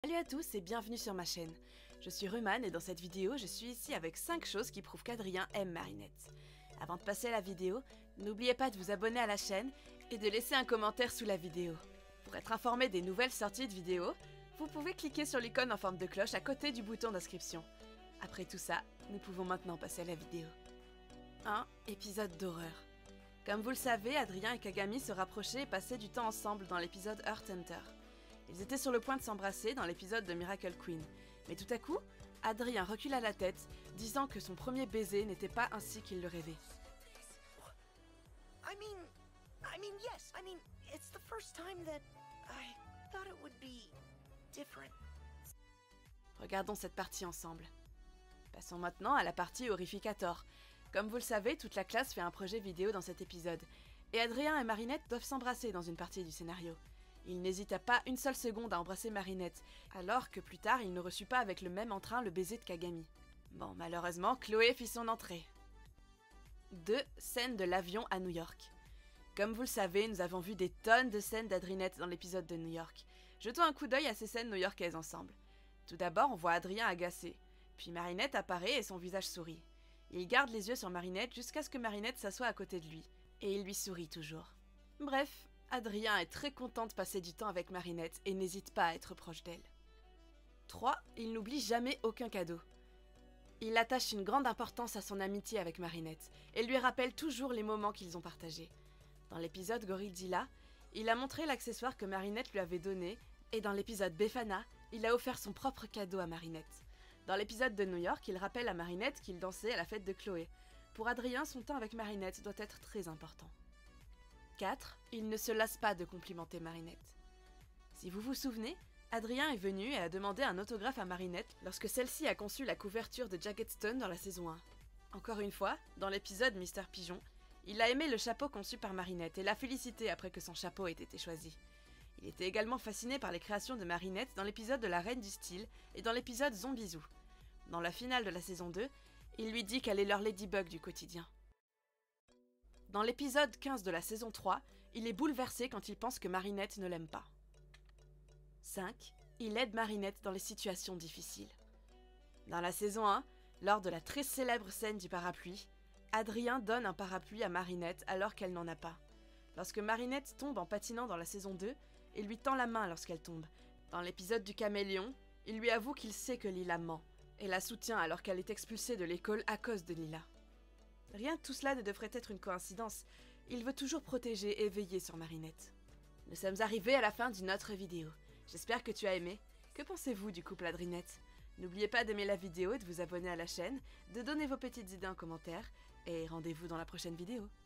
Salut à tous et bienvenue sur ma chaîne. Je suis Ruman et dans cette vidéo, je suis ici avec 5 choses qui prouvent qu'Adrien aime Marinette. Avant de passer à la vidéo, n'oubliez pas de vous abonner à la chaîne et de laisser un commentaire sous la vidéo. Pour être informé des nouvelles sorties de vidéos, vous pouvez cliquer sur l'icône en forme de cloche à côté du bouton d'inscription. Après tout ça, nous pouvons maintenant passer à la vidéo. 1. Épisode d'horreur. Comme vous le savez, Adrien et Kagami se rapprochaient et passaient du temps ensemble dans l'épisode Earth Hunter. Ils étaient sur le point de s'embrasser dans l'épisode de Miracle Queen. Mais tout à coup, Adrien recula la tête, disant que son premier baiser n'était pas ainsi qu'il le rêvait. I mean, yes. It's the first time that I thought it would be different. Regardons cette partie ensemble. Passons maintenant à la partie Horrificator. Comme vous le savez, toute la classe fait un projet vidéo dans cet épisode. Et Adrien et Marinette doivent s'embrasser dans une partie du scénario. Il n'hésita pas une seule seconde à embrasser Marinette, alors que plus tard il ne reçut pas avec le même entrain le baiser de Kagami. Bon, malheureusement, Chloé fit son entrée. 2. Scène de l'avion à New York. Comme vous le savez, nous avons vu des tonnes de scènes d'Adrinette dans l'épisode de New York. Jetons un coup d'œil à ces scènes new-yorkaises ensemble. Tout d'abord, on voit Adrien agacé, puis Marinette apparaît et son visage sourit. Il garde les yeux sur Marinette jusqu'à ce que Marinette s'assoie à côté de lui, et il lui sourit toujours. Bref, Adrien est très content de passer du temps avec Marinette et n'hésite pas à être proche d'elle. 3. Il n'oublie jamais aucun cadeau. Il attache une grande importance à son amitié avec Marinette et lui rappelle toujours les moments qu'ils ont partagés. Dans l'épisode Gorilzilla, il a montré l'accessoire que Marinette lui avait donné et dans l'épisode Befana, il a offert son propre cadeau à Marinette. Dans l'épisode de New York, il rappelle à Marinette qu'il dansait à la fête de Chloé. Pour Adrien, son temps avec Marinette doit être très important. 4. Il ne se lasse pas de complimenter Marinette. Si vous vous souvenez, Adrien est venu et a demandé un autographe à Marinette lorsque celle-ci a conçu la couverture de Jagged Stone dans la saison 1. Encore une fois, dans l'épisode Mr Pigeon, il a aimé le chapeau conçu par Marinette et l'a félicité après que son chapeau ait été choisi. Il était également fasciné par les créations de Marinette dans l'épisode de la Reine du Style et dans l'épisode Zombizou. Dans la finale de la saison 2, il lui dit qu'elle est leur Ladybug du quotidien. Dans l'épisode 15 de la saison 3, il est bouleversé quand il pense que Marinette ne l'aime pas. 5. Il aide Marinette dans les situations difficiles. Dans la saison 1, lors de la très célèbre scène du parapluie, Adrien donne un parapluie à Marinette alors qu'elle n'en a pas. Lorsque Marinette tombe en patinant dans la saison 2, il lui tend la main lorsqu'elle tombe. Dans l'épisode du caméléon, il lui avoue qu'il sait que Lila ment et la soutient alors qu'elle est expulsée de l'école à cause de Lila. Rien de tout cela ne devrait être une coïncidence. Il veut toujours protéger et veiller sur Marinette. Nous sommes arrivés à la fin d'une autre vidéo. J'espère que tu as aimé. Que pensez-vous du couple Adrinette? N'oubliez pas d'aimer la vidéo et de vous abonner à la chaîne, de donner vos petites idées en commentaire, et rendez-vous dans la prochaine vidéo.